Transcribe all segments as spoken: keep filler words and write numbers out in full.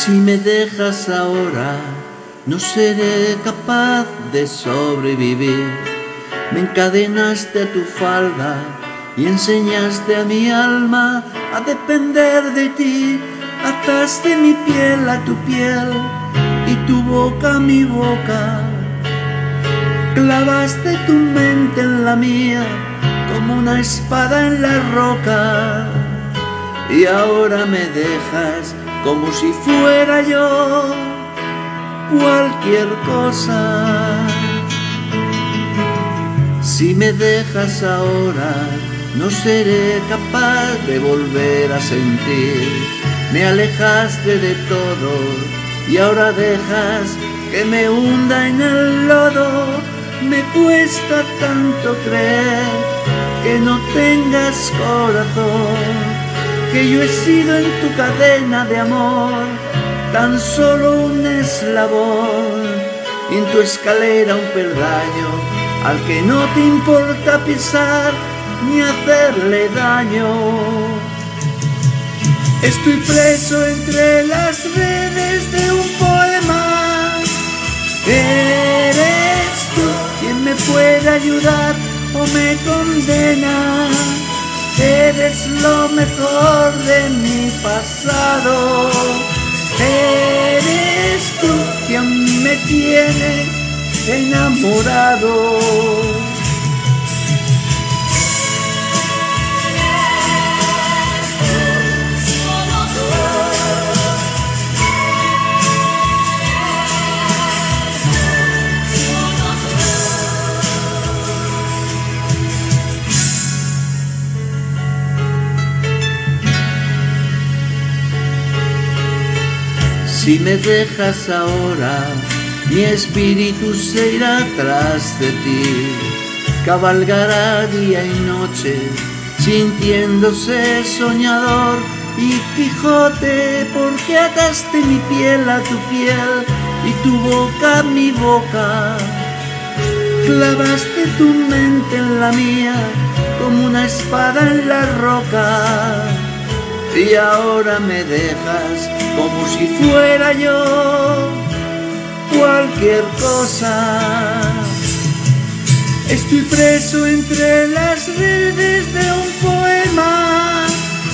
Si me dejas ahora, no seré capaz de sobrevivir. Me encadenaste a tu falda y enseñaste a mi alma a depender de ti. Ataste mi piel a tu piel y tu boca a mi boca. Clavaste tu mente en la mía como una espada en la roca. Y ahora me dejas como si fuera yo cualquier cosa. Si me dejas ahora, no seré capaz de volver a sentir. Me alejaste de todo y ahora dejas que me hunda en el lodo. Me cuesta tanto creer que no tengas corazón, que yo he sido en tu cadena de amor tan solo un eslabón, y en tu escalera un peldaño al que no te importa pisar ni hacerle daño. Estoy preso entre las redes de un poema. Eres tú quien me puede ayudar o me condena. Eres lo mejor de mi pasado. Eres tú quien me tiene enamorado. Si me dejas ahora, mi espíritu se irá tras de ti. Cabalgará día y noche, sintiéndose soñador y Quijote, porque ataste mi piel a tu piel y tu boca a mi boca. Clavaste tu mente en la mía como una espada en la roca. Y ahora me dejas como si fuera yo cualquier cosa. Estoy preso entre las redes de un poema.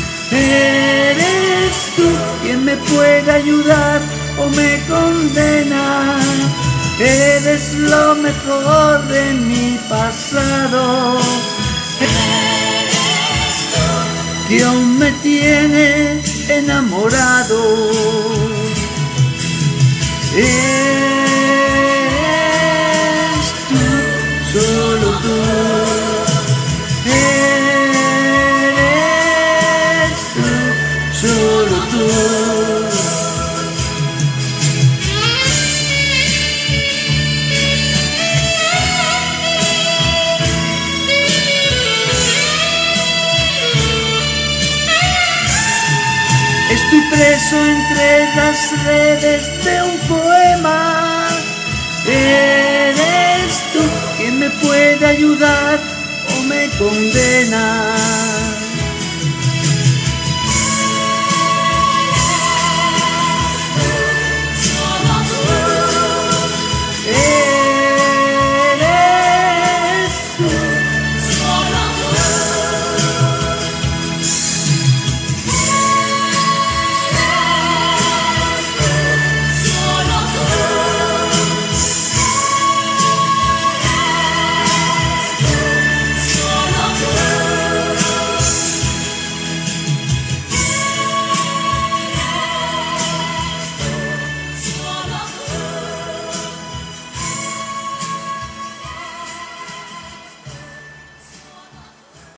Eres tú quien me puede ayudar o me condena. Eres lo mejor de mi pasado. Que aún me tiene enamorado. Eres tú, solo tú. Eres tú, solo tú. Estoy preso entre las redes de un poema. Eres tú quien me puede ayudar o me condena.